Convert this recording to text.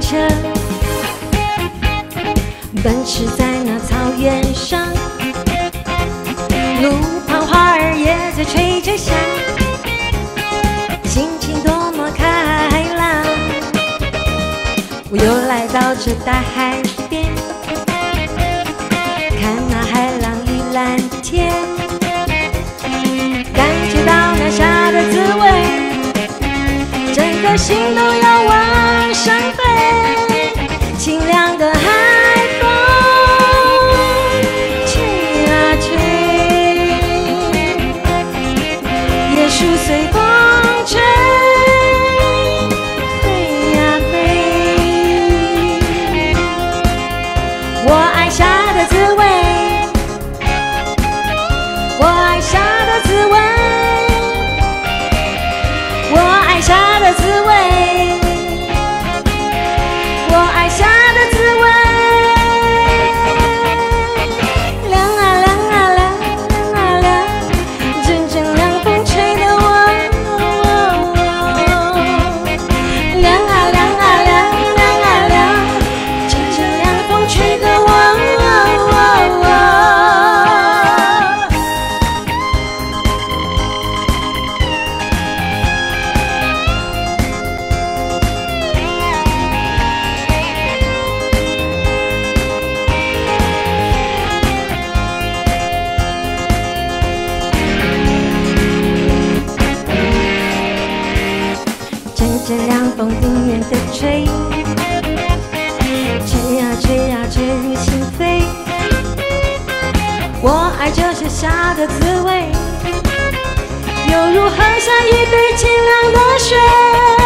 车，奔驰在那草原上，路旁花儿也在吹着响，心情多么开朗。我又来到这大海边，看那海浪与蓝天，感觉到那夏的滋味，整个心都要往上飞。清凉的海风吹啊吹，椰树随风吹，飞呀飞。我爱夏的滋味，我爱夏的滋味，我爱夏的滋味，我爱夏的滋味。凉啊凉啊凉，凉啊凉，阵阵凉风吹得我，凉啊凉啊凉，凉啊凉，阵阵凉风吹得我。阵阵凉风迎面的吹，吹呀吹呀吹入心扉。我爱这是夏的滋味，犹如喝下一杯清凉的水。